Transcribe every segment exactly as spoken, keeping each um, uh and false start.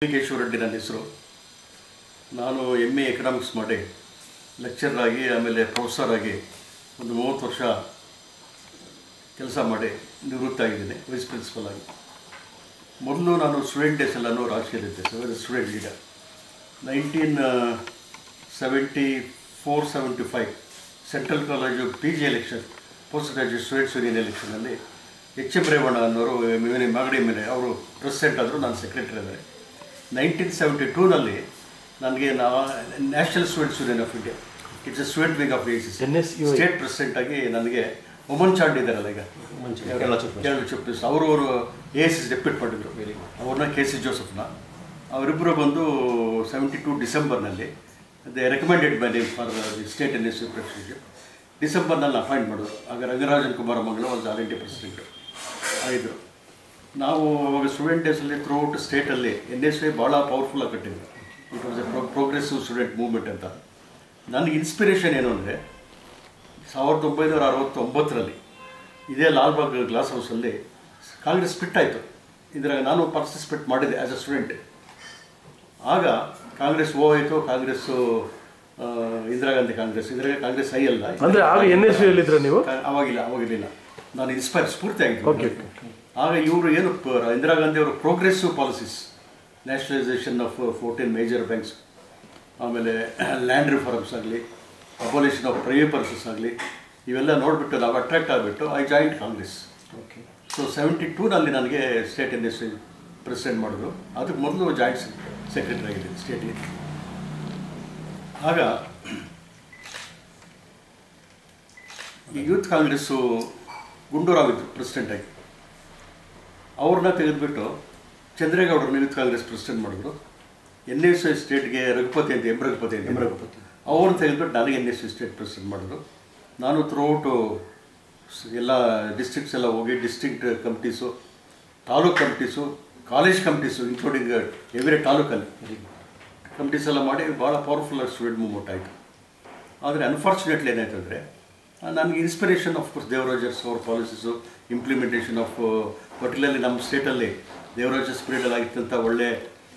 ಕೇಶವ ರೆಡ್ಡಿ ನನ್ನ ಹೆಸರು. ನಾನು ಎಮ್ ಎ ಎಕನಾಮಿಕ್ಸ್ ಮಾಡಿ ಲೆಕ್ಚರರ್ ಆಗಿ ಆಮೇಲೆ ಪ್ರೊಫೆಸರ್ ಆಗಿ ಒಂದು ಮೂವತ್ತು ವರ್ಷ ಕೆಲಸ ಮಾಡಿ ನಿವೃತ್ತ ಆಗಿದ್ದೀನಿ, ವೈಸ್ ಪ್ರಿನ್ಸಿಪಲ್ ಆಗಿ. ಮೊದಲು ನಾನು ಸ್ಟೂಡೆಂಟ್ ಡೇಸ್ ಎಲ್ಲನೂ ರಾಜಕೀಯದಲ್ಲಿದ್ದೆ, student leader. Nineteen seventy four seventy five central college P G election, post graduate students union ಎಲೆಕ್ಷನಲ್ಲಿ ಎಚ್ ಎಂ ರೇವಣ್ಣ ಅನ್ನೋರು ಮೇಲೆ ಮಾಗಡಿ ಮೇಲೆ ಅವರು ಪ್ರೆಸಿಡೆಂಟ್ ಆದರು, ನಾನು ಸೆಕ್ರೆಟರಿ ಆದರೆ. ನೈನ್ಟೀನ್ ಸೆವೆಂಟಿ ಟೂನಲ್ಲಿ ನನಗೆ ನಾ national students union of India, it's a student wing of A C C state president ಆಗಿ ನನಗೆ ಒಮನ್ ಚಾಂಡ್ ಇದ್ದಾರಲ್ಲ ಈಗ ಕೇರಳ ಚೀಫ್ ಮಿನಿಸ್ಟರ್, ಅವರು ಅವರು ಎ ಎಸ್ ಸಿ ಡೆಪ್ಯೂಟ್ ಮಾಡಿದ್ರು ಅವ್ರನ್ನ, ಕೆ ಸಿ ಜೋಸಫ್ನ. ಅವರಿಬ್ಬರು ಬಂದು ಸೆವೆಂಟಿ ಟು ಡಿಸೆಂಬರ್ನಲ್ಲಿ they recommended by name for the state N S C president. ಡಿಸೆಂಬರ್ನಲ್ಲಿ ಅಪಾಯಿಂಟ್ ಮಾಡಿದ್ರು. ಆಗ ರಂಗರಾಜನ್ ಕುಮಾರ ಮಂಗಲ ಒಂದು ಆರ್ ಎನ್ ಡಿ ಪ್ರೆಸಿಡೆಂಟ್ ಆಗಿದ್ದರು. ನಾವು ಅವಾಗ ಸ್ಟೂಡೆಂಟ್ ಡೇಸಲ್ಲಿ ಥ್ರೂ ಔಟ್ ಸ್ಟೇಟಲ್ಲಿ ಎನ್ ಎಸ್ ಐ ಭಾಳ ಪವರ್ಫುಲ್ಲಾಗಿ ಕಟ್ಟಿದ್ರು. It was a progressive student movement ಅಂತ. ನನಗೆ ಇನ್ಸ್ಪಿರೇಷನ್ ಏನು ಅಂದರೆ, ಸಾವಿರದ ಒಂಬೈನೂರ ಅರವತ್ತೊಂಬತ್ತರಲ್ಲಿ ಇದೇ ಲಾಲ್ಬಾಗ್ ಗ್ಲಾಸ್ ಹೌಸಲ್ಲಿ ಕಾಂಗ್ರೆಸ್ ಸ್ಪ್ಲಿಟ್ ಆಯಿತು. ಇದ್ರಾಗ ನಾನು ಪಾರ್ಟಿಸಿಪೇಟ್ ಮಾಡಿದೆ ಆ್ಯಸ್ ಅ ಸ್ಟೂಡೆಂಟ್. ಆಗ ಕಾಂಗ್ರೆಸ್ ಓ ಆಯಿತು, ಕಾಂಗ್ರೆಸ್ಸು ಇಂದಿರಾ ಗಾಂಧಿ ಕಾಂಗ್ರೆಸ್, ಇದ್ರಾಗ ಕಾಂಗ್ರೆಸ್ ಐ ಅಲ್ಲ. ಅಂದರೆ ಆಗ ಎನ್ ಎಸ್ ಯು ನೀವು? ಅವಾಗಿಲ್ಲ, ಅವಾಗಿರಲಿಲ್ಲ. ನಾನು ಇನ್ಸ್ಪೈರ್ ಸ್ಫೂರ್ತಿ ಆಗಿದ್ದು. ಆಗ ಇವರು ಏನು ಇಂದಿರಾ ಗಾಂಧಿ ಅವರು progressive policies, nationalisation of fourteen major banks, ಆಮೇಲೆ ಲ್ಯಾಂಡ್ ರಿಫಾರ್ಮ್ಸ್ ಆಗಲಿ, ಅಬೋಲಿಷನ್ ಆಫ್ ಪ್ರೈವೇಟ್ ಪರ್ಸಸ್ ಆಗಲಿ, ಇವೆಲ್ಲ ನೋಡಿಬಿಟ್ಟು ನಾವು ಅಟ್ರಾಕ್ಟ್ ಆಗಿಬಿಟ್ಟು I joined Congress. Okay. So seventy ಟೂನಲ್ಲಿ ನನಗೆ ಸ್ಟೇಟ್ ಎನ್ ಎಸ್ ಪ್ರೆಸಿಡೆಂಟ್ ಮಾಡಿದ್ರು. ಅದಕ್ಕೆ ಮೊದಲು ಜಾಯಿಂಟ್ ಸೆಕ್ರೆಟರಿ ಆಗಿದ್ದೀನಿ ಸ್ಟೇಟ್ಗೆ. ಆಗ ಈ ಯೂತ್ ಕಾಂಗ್ರೆಸ್ಸು ಗುಂಡೂರಾವ್ ಇದ್ದರು ಪ್ರೆಸಿಡೆಂಟಾಗಿ. ಅವ್ರನ್ನ ತೆಗೆದುಬಿಟ್ಟು ಚಂದ್ರೇಗೌಡರನ್ನ ಯೂತ್ ಕಾಂಗ್ರೆಸ್ ಪ್ರೆಸಿಡೆಂಟ್ ಮಾಡಿದ್ರು. ಎನ್ ಎಸ್ ಐ ಸ್ಟೇಟ್ಗೆ ರಘುಪತಿ ಅಂತ, ಎಂ ರಘುಪತಿ ಅಂತ, ಎಂ ರಘುಪತಿ ಅವ್ರನ್ನ ತೆಗೆದುಬಿಟ್ಟು ನನಗೆ N S I state president ಮಾಡಿದ್ರು. ನಾನು ಥ್ರೂಔಟು ಎಲ್ಲ ಡಿಸ್ಟ್ರಿಕ್ಟ್ಸ್ ಎಲ್ಲ ಹೋಗಿ district committees, taluk committees, college committees, including every ತಾಲೂಕಲ್ಲಿ ಕಮಿಟೀಸ್ ಎಲ್ಲ ಮಾಡಿ ಭಾಳ ಪವರ್ಫುಲ್ಲಾಗಿ ಸ್ಟೂಡೆಂಟ್ ಮೂವ್ಮೆಂಟ್ ಆಯಿತು. ಆದರೆ ಅನ್ಫಾರ್ಚುನೇಟ್ಲಿ ಏನಾಯ್ತು ಅಂದರೆ, ನನಗೆ ಇನ್ಸ್ಪಿರೇಷನ್ ಆಫ್ ಕೋರ್ಸ್ ದೇವರಾಜರ್ಸ್ ಅವ್ರ ಪಾಲಿಸೀಸು, ಇಂಪ್ಲಿಮೆಂಟೇಷನ್ ಆಫ್ ಪರ್ಟಿಕ್ಯುಲರ್ಲಿ ನಮ್ಮ ಸ್ಟೇಟಲ್ಲಿ ದೇವರಾಜರ್ಸ್ ಪೀರಿಯಡಲ್ಲಿ ಆಗಿತ್ತಂಥ ಒಳ್ಳೆ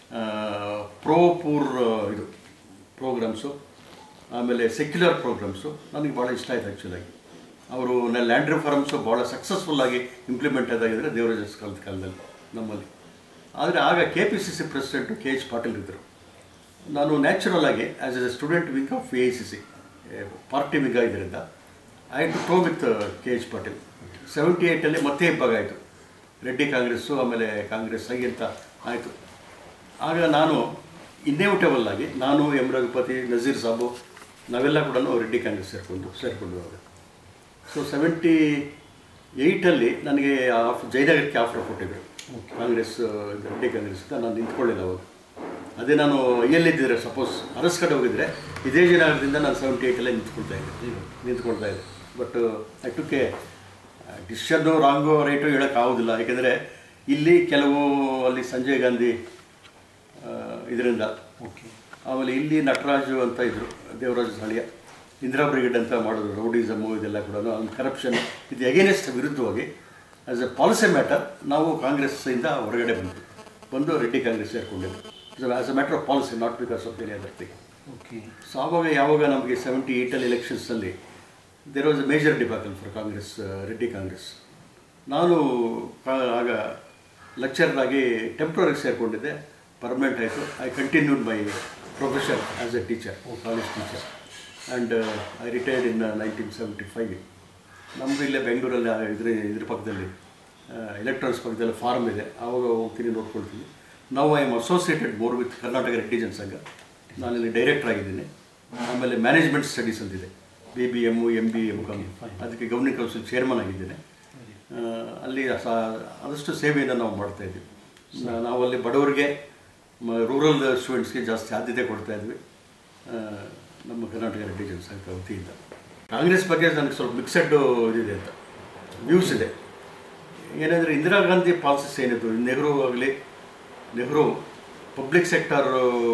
ಪ್ರೋ ಪೂರ್ ಇದು ಪ್ರೋಗ್ರಾಮ್ಸು, ಆಮೇಲೆ ಸೆಕ್ಯುಲರ್ ಪ್ರೋಗ್ರಾಮ್ಸು ನನಗೆ ಭಾಳ ಇಷ್ಟ ಆಯಿತು. ಆ್ಯಕ್ಚುಲಾಗಿ ಅವರು ಲ್ಯಾಂಡ್ ರಿಫಾರ್ಮ್ಸು ಭಾಳ ಸಕ್ಸಸ್ಫುಲ್ಲಾಗಿ ಇಂಪ್ಲಿಮೆಂಟ್ ಆದಾಗಿದ್ದರೆ ದೇವರಾಜರ್ಸ್ ಕಾಲದ ಕಾಲದಲ್ಲಿ ನಮ್ಮಲ್ಲಿ. ಆದರೆ ಆಗ K P C C president K H Patil ಇದ್ದರು. ನಾನು ನ್ಯಾಚುರಲ್ ಆಗಿ as a student wing of A I C C party wing ಆಗಿದ್ದರಿಂದ I to toe with K H Patil. Seventy ಏಯ್ಟಲ್ಲಿ ಮತ್ತೆ ಇಬ್ಬಾಗ ಆಯಿತು, ರೆಡ್ಡಿ ಕಾಂಗ್ರೆಸ್ಸು ಆಮೇಲೆ ಕಾಂಗ್ರೆಸ್ ಆಗಿ ಅಂತ ಆಯಿತು. ಆಗ ನಾನು ಇನ್ನೇವಿಟೇಬಲ್ ಆಗಿ ನಾನು, ಎಂ ರಘುಪತಿ, ನಜೀರ್ ಸಾಬು ನಾವೆಲ್ಲ ಕೂಡ ರೆಡ್ಡಿ ಕಾಂಗ್ರೆಸ್ ಸೇರಿಕೊಂಡು ಸೇರಿಕೊಂಡು ಅವಾಗ. ಸೊ ಸೆವೆಂಟಿ ಏಯ್ಟಲ್ಲಿ ನನಗೆ ಆಫ್ ಜಯನಗರಕ್ಕೆ ಆಫರ್ ಕೊಟ್ಟಿದ್ದರು ಕಾಂಗ್ರೆಸ್, ರೆಡ್ಡಿ ಕಾಂಗ್ರೆಸ್ ಅಂತ. ನಾನು ನಿಂತ್ಕೊಳ್ಳಿಲ್ಲ ಅವಾಗ. ಅದೇ ನಾನು ಎಲ್ಲಿದ್ದಿದ್ರೆ ಸಪೋಸ್ ಅರಸ್ ಕಡೆ ಹೋಗಿದ್ರೆ ಇದೇ ಜಯನಗರದಿಂದ ನಾನು ಸೆವೆಂಟಿ ಏಯ್ಟಲ್ಲೇ ನಿಂತ್ಕೊಳ್ತಾ ಇದ್ದೆ ನಿಂತ್ಕೊಳ್ತಾ ಇದ್ದೆ ಬಟ್ ಐ ಟುಕ್ ಎ ಡಿಸಿಷನ್ನು ರಾಂಗೋ ರೈಟು ಹೇಳೋಕ್ಕಾಗೋದಿಲ್ಲ. ಯಾಕೆಂದರೆ ಇಲ್ಲಿ ಕೆಲವು ಅಲ್ಲಿ ಸಂಜಯ್ ಗಾಂಧಿ ಇದರಿಂದ, ಆಮೇಲೆ ಇಲ್ಲಿ ನಟರಾಜು ಅಂತ ಇದ್ದರು, ದೇವರಾಜ ಸಾಳಿಯ, ಇಂದಿರಾ ಬ್ರಿಗೇಡ್ ಅಂತ ಮಾಡೋದು, ರೌಡಿಸಮು ಇದೆಲ್ಲ ಕೂಡ ಒಂದು ಕರಪ್ಷನ್, ಇದು ಎಗೇನೆಸ್ಟ್ ವಿರುದ್ಧವಾಗಿ ಆ್ಯಸ್ ಎ ಪಾಲಿಸಿ ಮ್ಯಾಟರ್ ನಾವು ಕಾಂಗ್ರೆಸ್ಸಿಂದ ಹೊರಗಡೆ ಬಂದು ಬಂದು ರೆಡ್ಡಿ ಕಾಂಗ್ರೆಸ್ ಸೇರಿಕೊಂಡಿದ್ದು. As a matter of policy, not because of any other thing. Okay. So ಆವಾಗ ಯಾವಾಗ ನಮಗೆ ಸೆವೆಂಟಿ ಏಯ್ಟಲ್ಲಿ ಎಲೆಕ್ಷನ್ಸಲ್ಲಿ there was a major debacle for Congress, Reddy Congress. ನಾನು ಆಗ ಲೆಕ್ಚರರ್ ಆಗಿ ಟೆಂಪ್ರರಿಗೆ ಸೇರಿಕೊಂಡಿದ್ದೆ, ಪರ್ಮನೆಂಟ್ ಆಯಿತು. I continued my profession as a teacher, college teacher, and I retired in nineteen seventy five. ನಮ್ಮದು ಇಲ್ಲೇ ಬೆಂಗಳೂರಲ್ಲಿ ಇದ್ರ ಇದ್ರ ಪಕ್ಕದಲ್ಲಿ ಎಲೆಕ್ಟ್ರಾನಿಕ್ಸ್ ಪಕ್ಕದಲ್ಲಿ ಫಾರ್ಮ್ ಇದೆ, ಆವಾಗ ಹೋಗ್ತೀನಿ ನೋಡ್ಕೊಳ್ತೀನಿ. ನಾವು I am associated more with Karnataka Reddy Janasangha. ನಾನಿಲ್ಲಿ ಡೈರೆಕ್ಟರ್ ಆಗಿದ್ದೀನಿ. ಆಮೇಲೆ ಮ್ಯಾನೇಜ್ಮೆಂಟ್ ಸ್ಟಡೀಸ್ ಅಂತಿದೆ, B B M, M B M com, ಅದಕ್ಕೆ ಗವರ್ನಿಂಗ್ ಕೌನ್ಸಿಲ್ ಚೇರ್ಮನ್ ಆಗಿದ್ದೇನೆ. ಅಲ್ಲಿ ಸಾ ಆದಷ್ಟು ಸೇವೆಯನ್ನು ನಾವು ಮಾಡ್ತಾಯಿದ್ವಿ. ನಾವಲ್ಲಿ ಬಡವರಿಗೆ, ರೂರಲ್ ಸ್ಟೂಡೆಂಟ್ಸ್ಗೆ ಜಾಸ್ತಿ ಆದ್ಯತೆ ಕೊಡ್ತಾಯಿದ್ವಿ ನಮ್ಮ ಕರ್ನಾಟಕ ರೆಡ್ಡಿ ಜನಸಂಘ ವತಿಯಿಂದ. ಕಾಂಗ್ರೆಸ್ ಬಗ್ಗೆ ನನಗೆ ಸ್ವಲ್ಪ ಮಿಕ್ಸೆಡ್ ಇದಿದೆ ಅಂತ ವ್ಯೂಸ್ ಇದೆ. ಏನಂದರೆ ಇಂದಿರಾ ಗಾಂಧಿ ಪಾಲಿಸೀಸ್ ಏನಿತ್ತು, ನೆಹರು ಆಗಲಿ, ನೆಹರು ಪಬ್ಲಿಕ್ ಸೆಕ್ಟರ್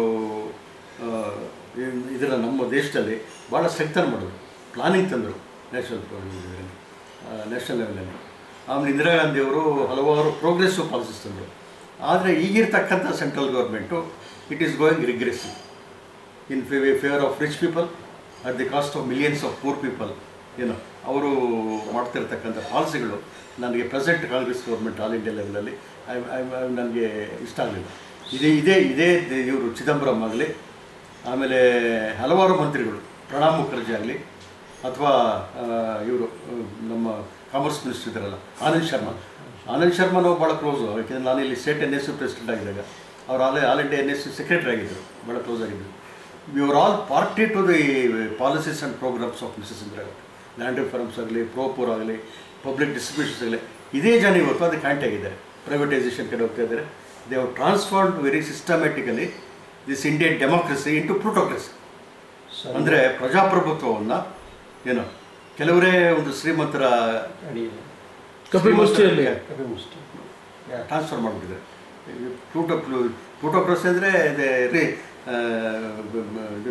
ಇದರ ನಮ್ಮ ದೇಶದಲ್ಲಿ ಭಾಳ ಸ್ಟ್ರೆಂಥನ್ ಮಾಡಿದ್ರು, ಪ್ಲಾನಿಂಗ್ ತಂದರು ನ್ಯಾಷನಲ್ ನ್ಯಾಷನಲ್ ಲೆವೆಲಲ್ಲಿ. ಆಮೇಲೆ ಇಂದಿರಾ ಗಾಂಧಿಯವರು ಹಲವಾರು ಪ್ರೋಗ್ರೆಸಿವ್ ಪಾಲಿಸೀಸ್ ತಂದರು. ಆದರೆ ಈಗಿರ್ತಕ್ಕಂಥ central government it is going regressive in favour of rich people at the cost of millions of poor people. ಏನು ಅವರು ಮಾಡ್ತಿರ್ತಕ್ಕಂಥ ಪಾಲಿಸಿಗಳು ನನಗೆ present Congress government all India ಲೆವೆಲಲ್ಲಿ ಐ ಐ ನನಗೆ ಇಷ್ಟ ಆಗಲಿಲ್ಲ. ಇದೇ ಇದೇ ಇದೇ ಇವರು ಚಿದಂಬರಂ ಆಗಲಿ, ಆಮೇಲೆ ಹಲವಾರು ಮಂತ್ರಿಗಳು, ಪ್ರಣಬ್ ಮುಖರ್ಜಿ ಆಗಲಿ, ಅಥವಾ ಇವರು ನಮ್ಮ ಕಾಮರ್ಸ್ ಮಿನಿಸ್ಟರ್ ಇದ್ದಾರಲ್ಲ ಆನಂದ್ ಶರ್ಮಾ, ಆನಂದ್ ಶರ್ಮಾ ನಾವು ಭಾಳ ಕ್ಲೋಸು. ಯಾಕೆಂದರೆ ನಾನು ಇಲ್ಲಿ state N S U president ಆಗಿದ್ದಾಗ ಅವ್ರು all all India N S U secretary ಆಗಿದ್ದರು, ಭಾಳ ಕ್ಲೋಸ್ ಆಗಿದ್ದರು. We are all party to the policies and programmes of Mrs Indira Gandhi. Land reforms ಆಗಲಿ, ಪ್ರೋಪೋರ್ ಆಗಲಿ, ಪಬ್ಲಿಕ್ ಡಿಸ್ಟ್ರಿಬ್ಯೂಷನ್ಸ್ ಆಗಲಿ, ಇದೇ ಜನ ಇವತ್ತು ಅದಕ್ಕೆ ಕಾಂಟ್ಯಾಕ್ಟ್ ಆಗಿದ್ದಾರೆ. ಪ್ರೈವೇಟೈಸೇಷನ್ ಕಡೆ ಹೋಗ್ತಾ ಇದ್ದಾರೆ. They have transformed very systematically this Indian democracy into plutocracy. ಅಂದರೆ ಪ್ರಜಾಪ್ರಭುತ್ವವನ್ನು ಏನು ಕೆಲವರೇ ಒಂದು ಶ್ರೀಮಂತರ ಕಪಿಮುಷ್ಟಿಯಲ್ಲಿ ಟ್ರಾನ್ಸ್ಫರ್ ಮಾಡಿಬಿಟ್ಟಿದ್ದಾರೆ. ಪ್ಲೂಟೋ ಪ್ಲೂಟೋಕ್ರಸಿ ಅಂದರೆ ಇದು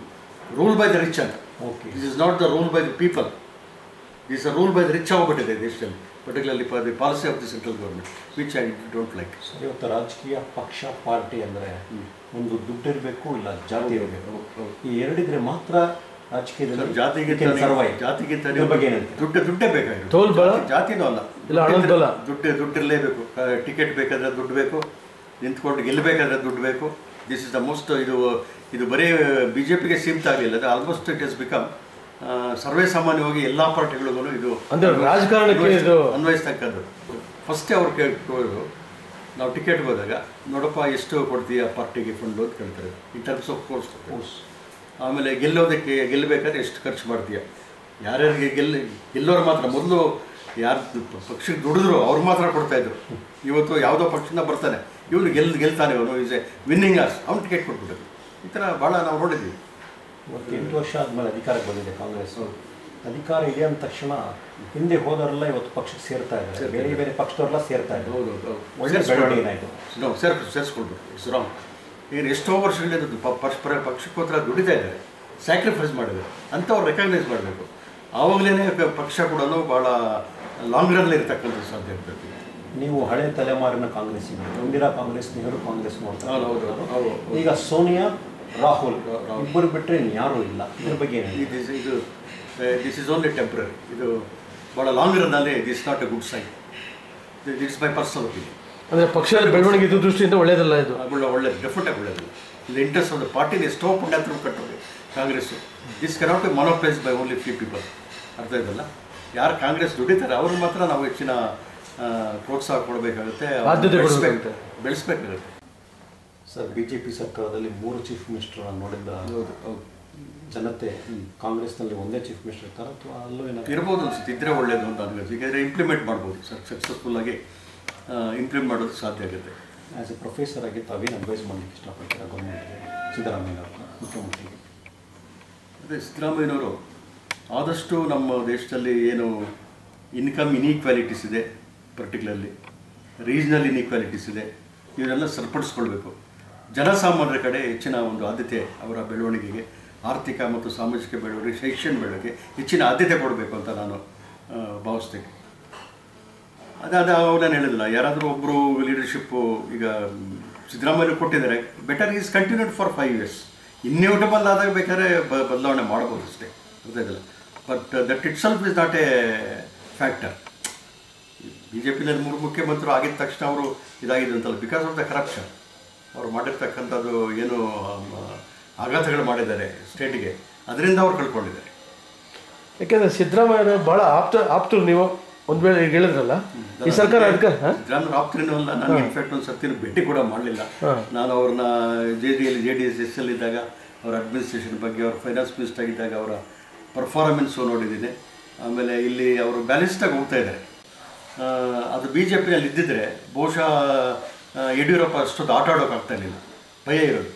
ರೂಲ್ ಬೈ ದ ರಿಚ್ ಅಂತ. This is not the rule by the people, this a rule by the rich ಆಗಿಬಿಟ್ಟಿದೆ ದೇಶದಲ್ಲಿ, particularly the policy of the central government which I don't like. ಇವತ್ತು ರಾಜಕೀಯ ಪಕ್ಷ party ಅಂದರೆ ಒಂದು ದುಡ್ಡು ಇರಬೇಕು, ಇಲ್ಲ ಜಾತಿ ಇರಬೇಕು. ಈ ಎರಡಿದ್ರೆ ಮಾತ್ರ ರಾಜಕೀಯದಲ್ಲಿ ಜಾತಿಗೆ ಜಾತಿಗೆ ದುಡ್ಡು ದುಡ್ಡೇ ಬೇಕಾಗಿತ್ತು. ತೋಲ್ ಬಲ ಜಾತಿನೂ ಅಲ್ಲ, ಬಲ ದುಡ್ಡು ದುಡ್ಡಿರಲೇಬೇಕು. ಟಿಕೆಟ್ ಬೇಕಾದ್ರೆ ದುಡ್ಡು ಬೇಕು, ನಿಂತ್ಕೊಂಡು ಗೆಲ್ಲಬೇಕಾದ್ರೆ ದುಡ್ಡು ಬೇಕು. This is the most. ಇದು ಇದು ಬರೀ ಬಿ ಜೆ ಪಿಗೆ ಸೀಮಿತ ಆಗಲಿಲ್ಲ, ಅದು ಆಲ್ಮೋಸ್ಟ್ ಇಟ್ ಇಸ್ ಬಿಕಮ್ ಸರ್ವೇ ಸಾಮಾನ್ಯವಾಗಿ ಎಲ್ಲ ಪಾರ್ಟಿಗಳಿಗೂ ಇದು ರಾಜಕಾರಣಕ್ಕೆ ಅನ್ವಯಿಸ್ತಕ್ಕದ್ದು. ಫಸ್ಟೇ ಅವ್ರು ಕೇಳ್ಕೊಳ್ಳೋದು, ನಾವು ಟಿಕೆಟ್ಗೆ ಹೋದಾಗ ನೋಡಪ್ಪ ಎಷ್ಟು ಕೊಡ್ತೀಯ ಪಾರ್ಟಿಗೆ ಫಂಡು ಅಂತ ಕೇಳ್ತಾರೆ in terms of course course ಆಮೇಲೆ ಗೆಲ್ಲೋದಕ್ಕೆ ಗೆಲ್ಲಬೇಕಾದ್ರೆ ಎಷ್ಟು ಖರ್ಚು ಮಾಡ್ತೀಯ, ಯಾರ್ಯಾರಿಗೆ ಗೆಲ್ಲ ಗೆಲ್ಲೋರು ಮಾತ್ರ. ಮೊದಲು ಯಾರು ಪಕ್ಷಕ್ಕೆ ದುಡಿದ್ರು ಅವ್ರು ಮಾತ್ರ ಕೊಡ್ತಾಯಿದ್ರು. ಇವತ್ತು ಯಾವುದೋ ಪಕ್ಷದಿಂದ ಬರ್ತಾನೆ, ಇವನು ಗೆಲ್ ಗೆಲ್ತಾನೆ ಇವನು ಈಸ್ ಎ ವಿನ್ನಿಂಗ್ ಆರ್ಸ್, ಅವ್ನು ಟಿಕೆಟ್ ಕೊಟ್ಬಿಟ್ಟರು. ಈ ಥರ ಭಾಳ ನಾವು ನೋಡಿದ್ದೀವಿ. ಇವತ್ತು ಎಂಟು ವರ್ಷ ಆದಮೇಲೆ ಅಧಿಕಾರಕ್ಕೆ ಬಂದಿದೆ ಕಾಂಗ್ರೆಸ್. ಅಧಿಕಾರ ಇದೆ ಅಂದ ತಕ್ಷಣ ಹಿಂದೆ ಹೋದವರೆಲ್ಲ ಇವತ್ತು ಪಕ್ಷಕ್ಕೆ ಸೇರ್ತಾ ಇದ್ದಾರೆ, ಬೇರೆ ಬೇರೆ ಪಕ್ಷದವರೆಲ್ಲ ಸೇರ್ತಾ ಇದ್ದಾರೆ. ಹೌದು ಹೌದು ಒಳ್ಳೆ ಬೆಳವಣಿಗೆ ಏನಾಯಿತು. ನಾವು ಸೇರ್ ಸೇರಿಸ್ಕೊಳ್ಬೇಕು. It's wrong. ಏನು ಎಷ್ಟೋ ವರ್ಷಗಳಿದ್ದು ಪಕ್ಷ ಪಕ್ಷಕ್ಕೋತ್ರ ದುಡಿತಾ ಇದ್ದಾರೆ, ಸ್ಯಾಕ್ರಿಫೈಸ್ ಮಾಡಿದ್ದಾರೆ, ಅಂಥವ್ರು ರೆಕಗ್ನೈಸ್ ಮಾಡಬೇಕು. ಆವಾಗಲೇ ಪಕ್ಷ ಕೂಡ ಭಾಳ ಲಾಂಗ್ ರನ್ನಲ್ಲಿ ಇರ್ತಕ್ಕಂಥ ಸಾಧ್ಯ ಇರ್ತದೆ. ನೀವು ಹಳೆ ತಲೆಮಾರಿನ ಕಾಂಗ್ರೆಸ್, ಇಂದಿರಾ ಕಾಂಗ್ರೆಸ್, ನೆಹರು ಕಾಂಗ್ರೆಸ್ ನೋಡ್ತಾರೆ. ಹೌದು. ಈಗ ಸೋನಿಯಾ, ರಾಹುಲ್ ಇಬ್ಬರು ಬಿಟ್ಟರೆ ಯಾರೂ ಇಲ್ಲ. ಇದ್ರ ಬಗ್ಗೆ ಇದು ಇದು ದಿಸ್ ಇಸ್ ಓನ್ಲಿ ಟೆಂಪ್ರರಿ. ಇದು ಭಾಳ ಲಾಂಗ್ ರನ್ನಲ್ಲಿ this not a good sign. That's my personal opinion. ಅಂದರೆ ಪಕ್ಷದ ಬೆಳವಣಿಗೆ ಇದು ದೃಷ್ಟಿಯಿಂದ ಒಳ್ಳೆಯದಲ್ಲ. ಇದು ಒಳ್ಳೆ ಒಳ್ಳೆಯದು ಡೆಫಿನೆಟ್ ಒಳ್ಳೆಯದು. ಇದು ಇಂಟ್ರೆಸ್ಟ್ ಆಫ್ ದ ಪಾರ್ಟಿನ ಎಷ್ಟೋ ಪುಣ್ಯಾತ್ಮ ಕಟ್ಟೋದು ಕಾಂಗ್ರೆಸ್ಸು. This cannot be monopolise by only few people. ಅರ್ಥ ಇದಲ್ಲ. ಯಾರು ಕಾಂಗ್ರೆಸ್ ದುಡಿತಾರೆ ಅವ್ರಿಗೆ ಮಾತ್ರ ನಾವು ಹೆಚ್ಚಿನ ಪ್ರೋತ್ಸಾಹ ಕೊಡಬೇಕಾಗುತ್ತೆ, ಬೆಳೆಸ್ಬೇಕು ಬೆಳೆಸ್ಬೇಕಾಗುತ್ತೆ. ಸರ್, ಬಿ ಜೆ ಪಿ ಸರ್ಕಾರದಲ್ಲಿ ಮೂರು ಚೀಫ್ ಮಿನಿಸ್ಟರ್ನ ನೋಡಿದ್ದ ಜನತೆ ಕಾಂಗ್ರೆಸ್ನಲ್ಲಿ ಒಂದೇ ಚೀಫ್ ಮಿನಿಸ್ಟರ್ ಇರ್ತಾರೆ ಅಥವಾ ಅಲ್ಲೂ ಏನಾದ್ರು ಇರ್ಬೋದು ಅನ್ಸುತ್ತೆ. ಇದ್ದರೆ ಒಳ್ಳೆಯದು ಅಂತ ಅನ್ಸುತ್ತೆ. ಯಾಕೆಂದರೆ ಇಂಪ್ಲಿಮೆಂಟ್ ಮಾಡ್ಬೋದು ಸರ್, ಸಕ್ಸಸ್ಫುಲ್ಲಾಗಿ ಇಂಪ್ಲಿಮೆಂಟ್ ಮಾಡೋದು ಸಾಧ್ಯ ಆಗುತ್ತೆ. ಆ್ಯಸ್ ಎ ಪ್ರೊಫೆಸರ್ ಆಗಿ ತಾವೇನು ಅಡ್ವೈಸ್ ಮಾಡಲಿಕ್ಕೆ ಇಷ್ಟಪಡ್ತೀರಾ ಗೌರ್ಮೆಂಟ್ಗೆ, ಸಿದ್ದರಾಮಯ್ಯನವ್ರ ಮುಖ್ಯಮಂತ್ರಿಗೆ? ಅದೇ ಸಿದ್ದರಾಮಯ್ಯನವರು ಆದಷ್ಟು ನಮ್ಮ ದೇಶದಲ್ಲಿ ಏನು ಇನ್ಕಮ್ ಇನ್ಈಕ್ವಾಲಿಟೀಸ್ ಇದೆ, ಪರ್ಟಿಕ್ಯುಲರ್ಲಿ ರೀಜ್ನಲ್ ಇನ್ಈಕ್ವಾಲಿಟೀಸ್ ಇದೆ, ಇವನ್ನೆಲ್ಲ ಸರಿಪಡಿಸ್ಕೊಳ್ಬೇಕು. ಜನಸಾಮಾನ್ಯರ ಕಡೆ ಹೆಚ್ಚಿನ ಒಂದು ಆದ್ಯತೆ, ಅವರ ಬೆಳವಣಿಗೆಗೆ, ಆರ್ಥಿಕ ಮತ್ತು ಸಾಮಾಜಿಕ ಬೆಳವಣಿಗೆ, ಶೈಕ್ಷಣಿಕ ಬೆಳವಣಿಗೆ ಹೆಚ್ಚಿನ ಆದ್ಯತೆ ಕೊಡಬೇಕು ಅಂತ ನಾನು ಭಾವಿಸ್ತೇನೆ. ಅದಾದ ನಾನು ಹೇಳಿದಿಲ್ಲ, ಯಾರಾದರೂ ಒಬ್ಬರು ಲೀಡರ್ಶಿಪ್ಪು ಈಗ ಸಿದ್ದರಾಮಯ್ಯ ಕೊಟ್ಟಿದ್ದಾರೆ, better is continued for five years. Inevitable ಆದಾಗ ಬೇಕಾದ್ರೆ ಬ ಬದಲಾವಣೆ ಮಾಡ್ಬೋದು ಅಷ್ಟೇ, ಗೊತ್ತಾಯಿಲ್ಲ. But that itself is not a factor. ಬಿ ಜೆ ಪಿನಲ್ಲಿ ಮೂರು ಮುಖ್ಯಮಂತ್ರಿ ಆಗಿದ ತಕ್ಷಣ ಅವರು ಇದಾಗಿದೆ ಅಂತಲ್ಲ, ಬಿಕಾಸ್ ಆಫ್ ದ ಕರಪ್ಷನ್. ಅವ್ರು ಮಾಡಿರ್ತಕ್ಕಂಥದ್ದು ಏನು ಆಘಾತಗಳು ಮಾಡಿದ್ದಾರೆ ಸ್ಟೇಟಿಗೆ, ಅದರಿಂದ ಅವ್ರು ಕಳ್ಕೊಂಡಿದ್ದಾರೆ. ಯಾಕೆಂದರೆ ಸಿದ್ದರಾಮಯ್ಯ ಭಾಳ ಆಪ್ತ ಆಪ್ತರು ನೀವು ಒಂದು ವೇಳೆ ಈಗ ಹೇಳಿದ್ರಲ್ಲ, ಈ ಸರ್ಕಾರ ಅದಕ್ಕೆ ಸಿದ್ದರಾಮಯ್ಯ ಆಪ್ತರೇನೂ ಅಲ್ಲ. ನಾನು ಇನ್ಫ್ಯಾಕ್ಟ್ ಒಂದು ಸರ್ತಿನ ಭೇಟಿ ಕೂಡ ಮಾಡಲಿಲ್ಲ. ನಾನು ಅವ್ರನ್ನ ಜೆ ಡಿಯಲ್ಲಿ J D S S L ಇದ್ದಾಗ ಅವರ ಅಡ್ಮಿನಿಸ್ಟ್ರೇಷನ್ ಬಗ್ಗೆ, ಅವ್ರ ಫೈನಾನ್ಸ್ ಮಿನಿಸ್ಟರ್ ಆಗಿದ್ದಾಗ ಅವರ ಪರ್ಫಾರ್ಮೆನ್ಸು ನೋಡಿದ್ದೀನಿ. ಆಮೇಲೆ ಇಲ್ಲಿ ಅವರು ಬ್ಯಾಲೆನ್ಸ್ಡಾಗಿ ಹೋಗ್ತಾ ಇದ್ದಾರೆ. ಅದು ಬಿ ಜೆ ಪಿಯಲ್ಲಿ ಇದ್ದಿದ್ದರೆ ಬಹುಶಃ ಯಡಿಯೂರಪ್ಪ ಅಷ್ಟೊಂದು ಆಟ ಆಡೋಕ್ಕಾಗ್ತಾ ಇರಲಿಲ್ಲ, ಭಯ ಇರೋದು.